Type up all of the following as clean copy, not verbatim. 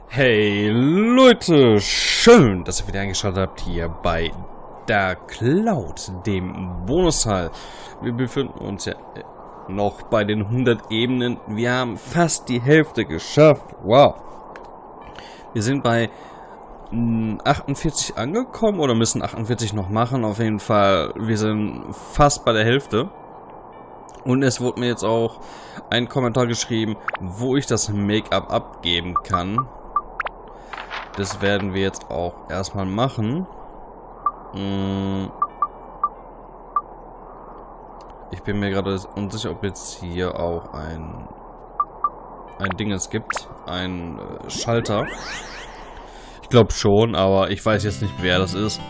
Hey Leute, schön, dass ihr wieder eingeschaltet habt hier bei der Cloud, dem Bonusteil. Wir befinden uns ja noch bei den 100 Ebenen. Wir haben fast die Hälfte geschafft. Wow. Wir sind bei 48 angekommen oder müssen 48 noch machen. Auf jeden Fall, wir sind fast bei der Hälfte. Und es wurde mir jetzt auch ein Kommentar geschrieben, wo ich das Make-up abgeben kann. Das werden wir jetzt auch erstmal machen. Ich bin mir gerade unsicher, ob jetzt hier auch ein Ding es gibt. Ein Schalter. Ich glaube schon, aber ich weiß jetzt nicht, wer das ist.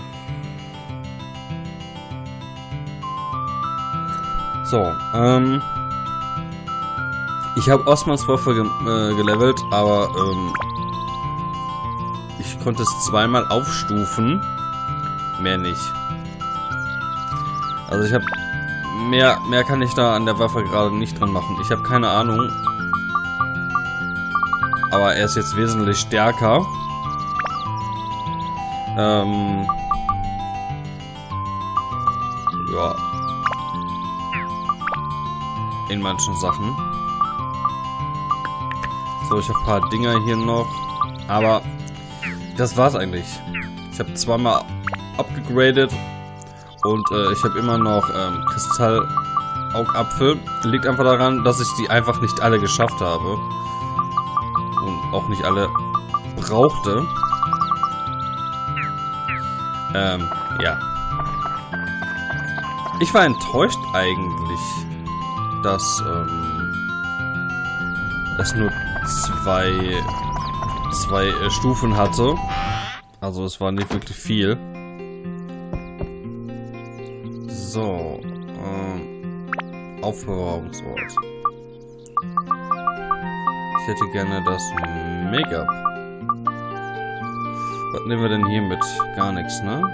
So, ich habe Osmans Waffe gelevelt, aber ich konnte es zweimal aufstufen. Mehr nicht. Also ich habe mehr kann ich da an der Waffe gerade nicht dran machen. Ich habe keine Ahnung. Aber er ist jetzt wesentlich stärker. Ja. In manchen Sachen. So, ich habe ein paar Dinger hier noch. Aber das war's eigentlich. Ich habe zweimal abgegradet und ich habe immer noch Kristallaugapfel. Liegt einfach daran, dass ich die einfach nicht alle geschafft habe. Und auch nicht alle brauchte. Ja. Ich war enttäuscht eigentlich, dass es nur zwei Stufen hatte. Also es war nicht wirklich viel. So. Aufbewahrungsort. Ich hätte gerne das Make-up. Was nehmen wir denn hier mit? Gar nichts, ne?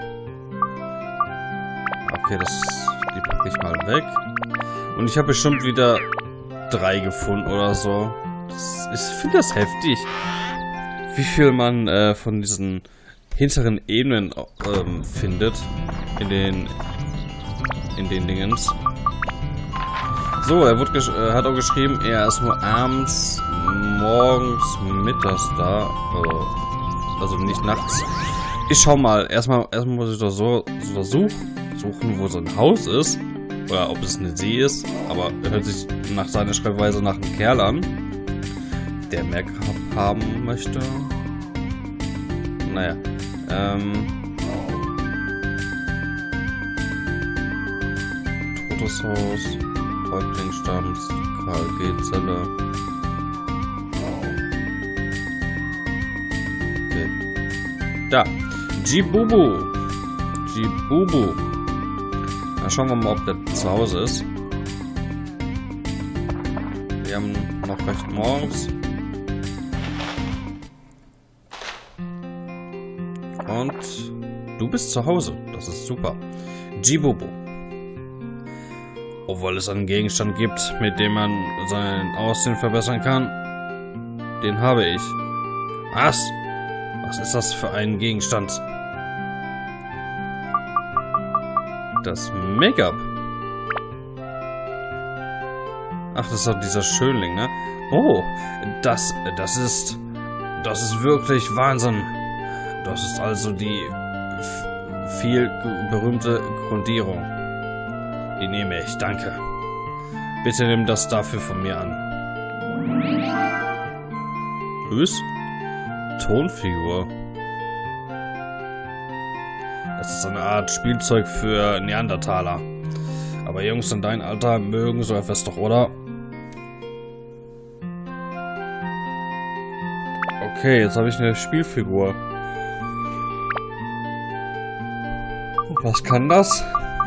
Okay, die packe ich mal weg. Und ich habe bestimmt wieder 3 gefunden oder so. Ich finde das heftig. Wie viel man von diesen hinteren Ebenen findet. In den Dingens. So, er hat auch geschrieben, er ist nur abends, morgens, mittags da. Also nicht nachts. Ich schau mal. Erstmal muss ich doch so suchen, wo so ein Haus ist. Oder ob es eine See ist. Aber er hört sich nach seiner Schreibweise nach einem Kerl an, der mehr haben möchte. Naja. Totes Haus. Häuptlingsstamms. KG-Zelle. Okay. Da. Jibubu. Dann schauen wir mal, ob der zu Hause ist. Wir haben noch recht morgens. Und du bist zu Hause. Das ist super. Jibubu. Obwohl es einen Gegenstand gibt, mit dem man sein Aussehen verbessern kann. Den habe ich. Was? Was ist das für ein Gegenstand? Das Make-up. Ach, das ist doch dieser Schönling, ne? Oh, das ist wirklich Wahnsinn. Das ist also die viel berühmte Grundierung. Die nehme ich, danke. Bitte nimm das dafür von mir an. Was? Tonfigur. Das ist eine Art Spielzeug für Neandertaler. Aber Jungs in deinem Alter mögen so etwas doch, oder? Okay, jetzt habe ich eine Spielfigur. Was kann das?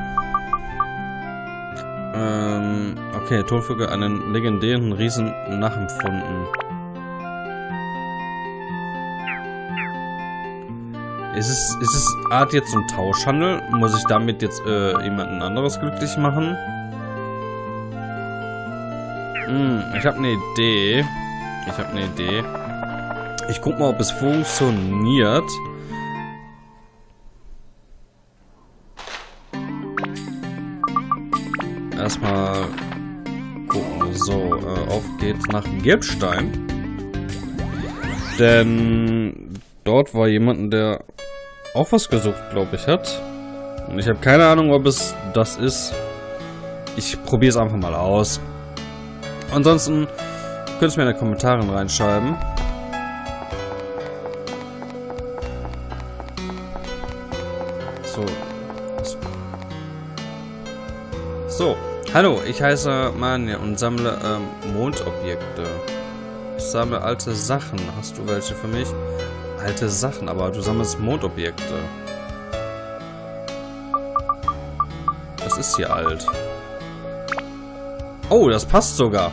Okay, Tonfigur einen legendären Riesen nachempfunden. Ist es Art jetzt so ein Tauschhandel? Muss ich damit jetzt jemanden anderes glücklich machen? Ich habe eine Idee. Ich guck mal, ob es funktioniert. Erstmal gucken. So, auf geht's nach Gelbstein. Denn dort war jemand, der auch was gesucht, glaube ich, hat. Und ich habe keine Ahnung, ob es das ist. Ich probiere es einfach mal aus. Ansonsten könnt ihr mir in die Kommentare reinschreiben. So. Hallo, ich heiße Manja und sammle Mondobjekte. Ich sammle alte Sachen. Hast du welche für mich? Alte Sachen, aber du sammelst Mondobjekte. Das ist hier alt. Oh, das passt sogar.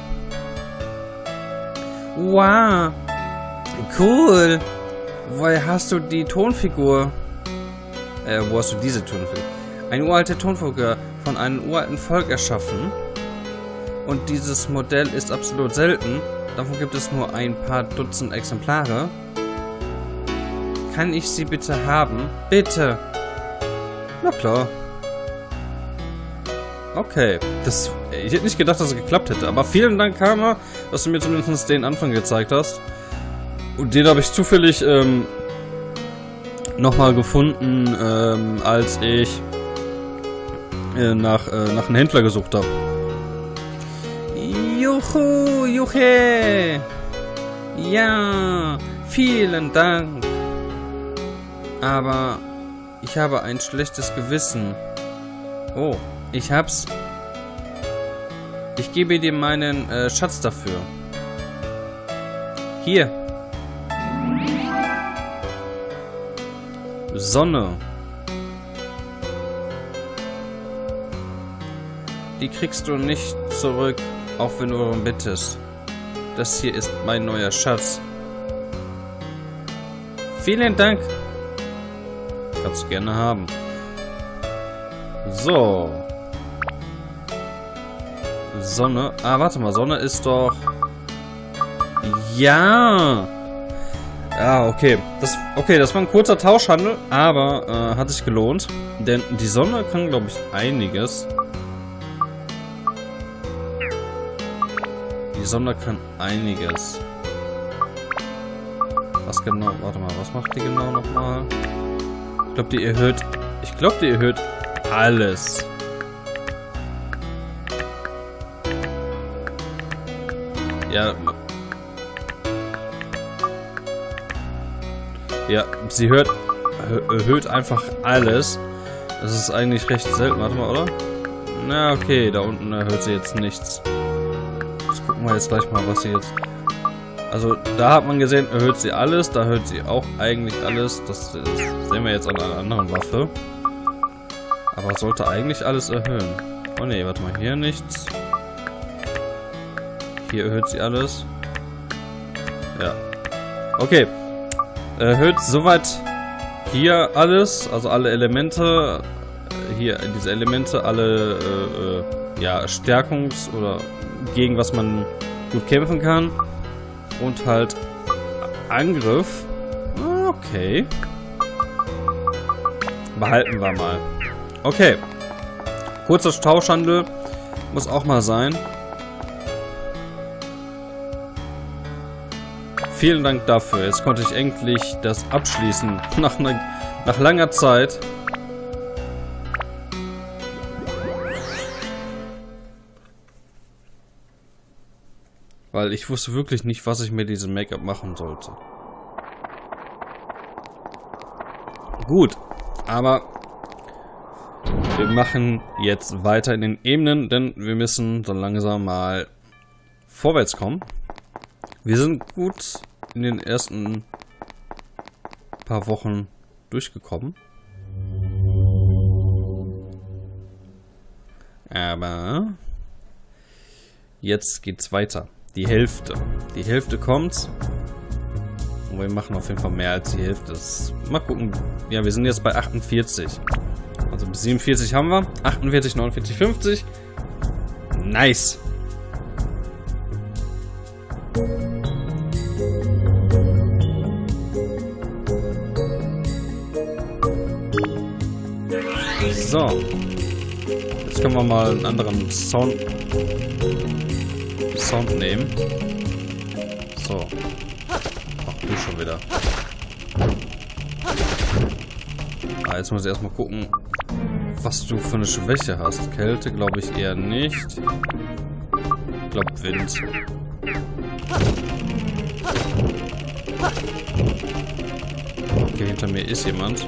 Wow. Cool. Woher hast du die Tonfigur? Wo hast du diese Tonfigur? Eine uralte Tonfigur von einem uralten Volk erschaffen. Und dieses Modell ist absolut selten. Davon gibt es nur ein paar Dutzend Exemplare. Kann ich sie bitte haben? Bitte. Na klar. Okay. Ich hätte nicht gedacht, dass es geklappt hätte. Aber vielen Dank, Karma, dass du mir zumindest den Anfang gezeigt hast. Und den habe ich zufällig nochmal gefunden, als ich nach einem Händler gesucht habe. Juhu, Juche! Ja, vielen Dank. Aber ich habe ein schlechtes Gewissen. Oh, ich hab's. Ich gebe dir meinen Schatz dafür. Hier. Sonne. Die kriegst du nicht zurück, auch wenn du darum bittest. Das hier ist mein neuer Schatz. Vielen Dank. Kannst du gerne haben. So. Sonne. Ah, warte mal. Sonne ist doch... Ja. Ja, okay. Das war ein kurzer Tauschhandel, aber hat sich gelohnt. Denn die Sonne kann, glaube ich, einiges. Die Sonne kann einiges. Was genau? Warte mal, was macht die genau nochmal? Ich glaube, die erhöht alles. Ja. Ja, sie erhöht einfach alles. Das ist eigentlich recht selten. Warte mal, oder? Na, okay, da unten erhöht sie jetzt nichts. Das gucken wir jetzt gleich mal, was sie jetzt... Also, da hat man gesehen, erhöht sie alles. Da erhöht sie auch eigentlich alles. Das sehen wir jetzt an einer anderen Waffe. Aber sollte eigentlich alles erhöhen. Oh ne, warte mal, hier nichts. Hier erhöht sie alles. Ja. Okay. Erhöht soweit hier alles, also alle Elemente. Hier diese Elemente, alle ja, Stärkungs- oder gegen was man gut kämpfen kann. Und halt Angriff. Okay. Behalten wir mal. Okay. Kurzer Tauschhandel. Muss auch mal sein. Vielen Dank dafür. Jetzt konnte ich endlich das abschließen. Nach langer Zeit. Weil ich wusste wirklich nicht, was ich mit diesem Make-up machen sollte. Gut, aber wir machen jetzt weiter in den Ebenen, denn wir müssen so langsam mal vorwärts kommen. Wir sind gut in den ersten paar Wochen durchgekommen. Aber jetzt geht's weiter. Die Hälfte. Die Hälfte kommt. Und wir machen auf jeden Fall mehr als die Hälfte. Mal gucken. Ja, wir sind jetzt bei 48. Also bis 47 haben wir. 48, 49, 50. Nice. So. Jetzt können wir mal einen anderen Sound nehmen. So. Ach, du schon wieder. Ah, jetzt muss ich erstmal gucken, was du für eine Schwäche hast. Kälte glaube ich eher nicht. Ich glaube Wind. Okay, hinter mir ist jemand.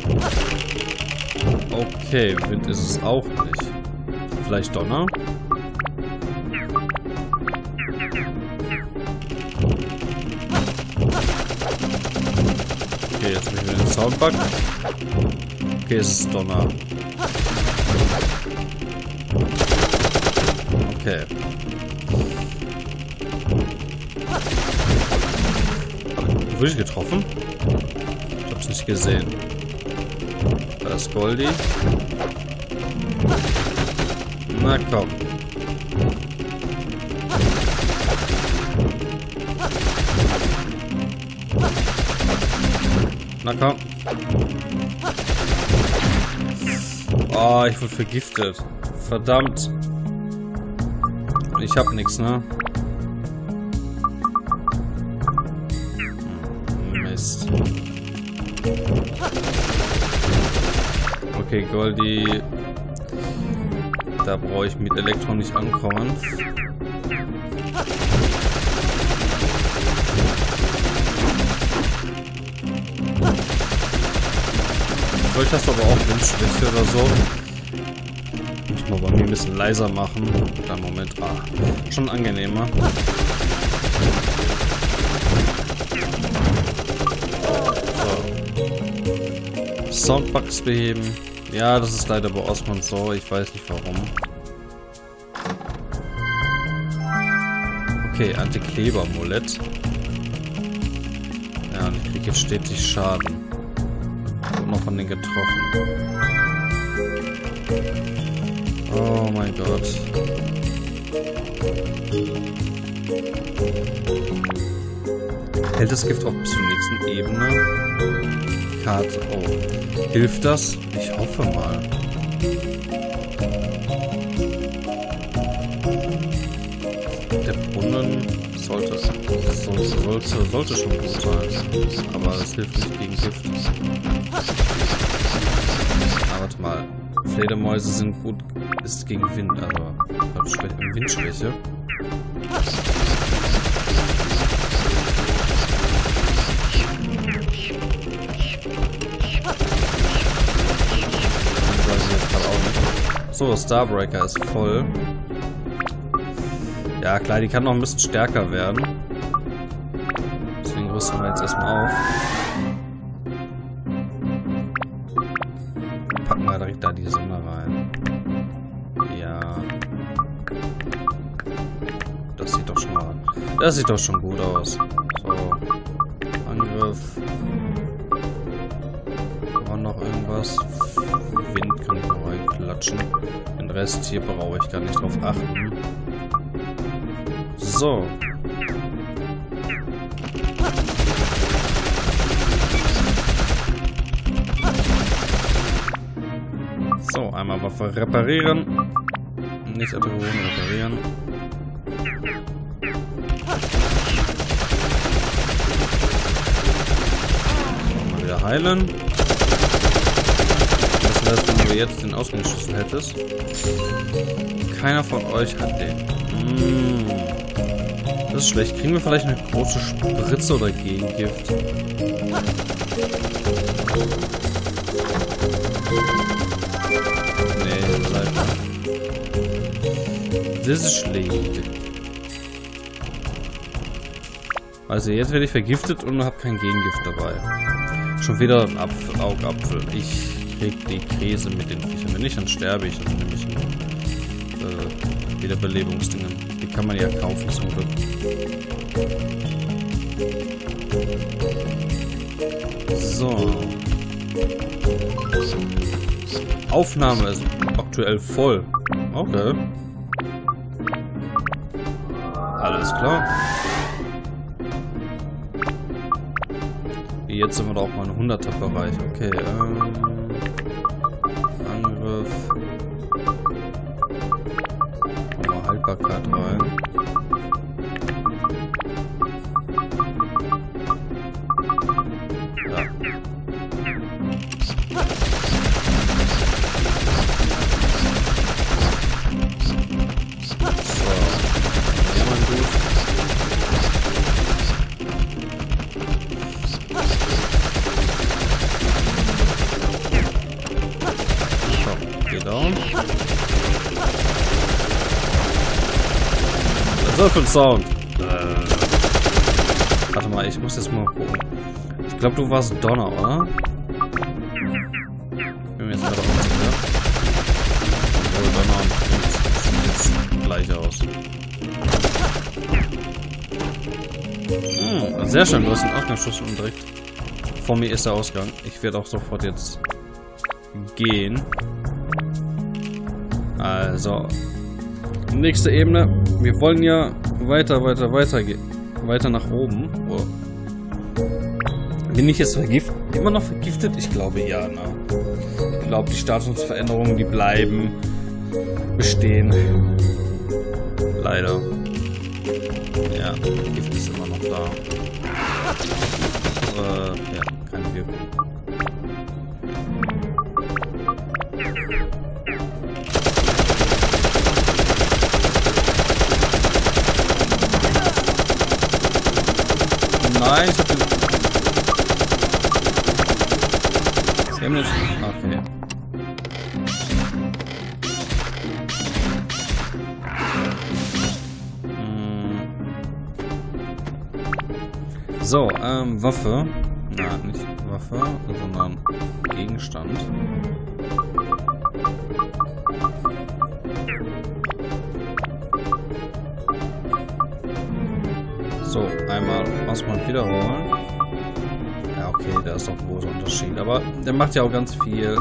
Okay, Wind ist es auch nicht. Vielleicht Donner? Okay, jetzt machen wir den Soundbug. Okay, es ist Donner. Okay. Wurde ich getroffen? Ich hab's nicht gesehen. Da ist Goldie. Na komm. Na komm. Oh, ich wurde vergiftet. Verdammt. Ich hab nichts, ne? Mist. Okay, Goldie. Da brauche ich mit Elektro nicht ankommen. Vielleicht hast du aber auch Windschwäche oder so. Muss mal bei mir ein bisschen leiser machen. Kleinen Moment. Ah, schon angenehmer. So. Soundbugs beheben. Ja, das ist leider bei Osmond so. Ich weiß nicht warum. Okay, Antikleber-Amulett. Ja, und ich kriege jetzt stetig Schaden. Noch von denen getroffen. Oh mein Gott. Hält das Gift auch bis zur nächsten Ebene? Karte. Oh. Hilft das? Ich hoffe mal. Der Brunnen sollte schon gut sein. Aber es hilft nicht gegen Gift. Aber warte mal. Fledermäuse sind gut. Ist gegen Wind, aber Windschwäche. So, Starbreaker ist voll. Ja klar, die kann noch ein bisschen stärker werden. Deswegen rüsten wir jetzt erstmal auf. Packen wir direkt da die Sonne rein. Ja. Das sieht doch schon mal. Das sieht doch schon gut aus. So. Angriff. War noch irgendwas? Wind kann ich noch reinklatschen. Den Rest hier brauche ich gar nicht drauf achten. So. So, einmal Waffe reparieren. Nicht attackieren, reparieren. So, mal wieder heilen. Was wäre, wenn du jetzt den Ausgangsschlüssel hättest? Keiner von euch hat den. Das ist schlecht. Kriegen wir vielleicht eine große Spritze oder Gegengift? Nee, leider. Das ist schlecht. Also jetzt werde ich vergiftet und habe kein Gegengift dabei. Schon wieder ein Augapfel. Ich krieg die Krise mit den Viechern. Wenn nicht, dann sterbe ich. Dann nehme ich Wiederbelebungsdingen. Die kann man ja kaufen zum Glück. So. Aufnahme ist aktuell voll. Okay. Alles klar. Jetzt sind wir doch auch mal im 100er Bereich. Okay. Angriff. Schwert rein. Ja. So. Ja, mein Gut. So, geh down. Was ist das für ein Sound? Warte mal, ich muss jetzt mal gucken. Ich glaube, du warst Donner, oder? Ich bin mir jetzt gerade auch sicher. Obwohl, Donner und Prinz sehen jetzt gleich aus. Sehr schön, du hast einen Ausgangsschuss und direkt vor mir ist der Ausgang. Ich werde auch sofort jetzt gehen. Also, nächste Ebene. Wir wollen ja weiter gehen. Weiter nach oben. Oh. Bin ich jetzt immer noch vergiftet? Ich glaube ja, ne? Ich glaube, die Statusveränderungen, die bleiben bestehen. Leider. Ja, Gift ist immer noch da. Ja, keine Wirkung. Nein, ich hab den... Sie haben jetzt... Okay. So, Waffe. Na, nicht Waffe, sondern Gegenstand. So, einmal Ausmaß wiederholen. Ja, okay, da ist doch ein großer Unterschied. Aber der macht ja auch ganz viel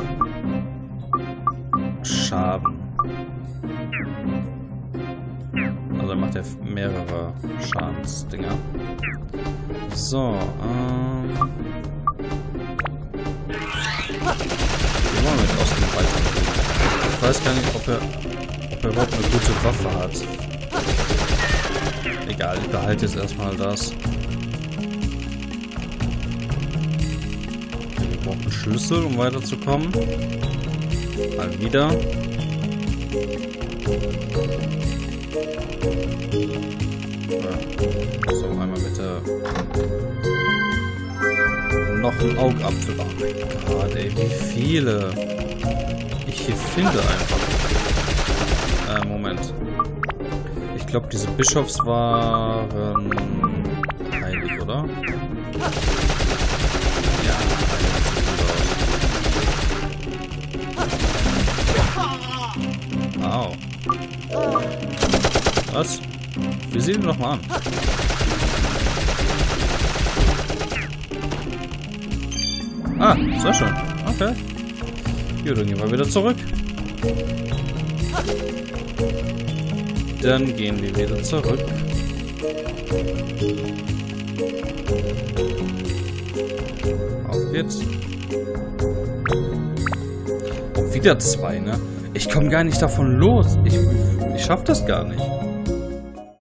Schaden. Also er macht ja mehrere Schadensdinger. So, wie wollen wir mit Osten weiter? Ich weiß gar nicht, ob er überhaupt eine gute Waffe hat. Egal, ich behalte jetzt erstmal das. Okay, wir brauchen einen Schlüssel, um weiterzukommen. Mal wieder. Ja. So, einmal bitte. Noch ein Augapfel. Oh mein Gott, ey, wie viele ich hier finde einfach. Moment. Ich glaube, diese Bischofs waren heilig, oder? Ja, heilig. Au. Was? Wir sehen ihn doch mal an. Ah, sehr schön. Okay. Gut, dann gehen wir wieder zurück. Dann gehen wir wieder zurück. Auf geht's. Und wieder 2, ne? Ich komme gar nicht davon los. Ich schaff das gar nicht.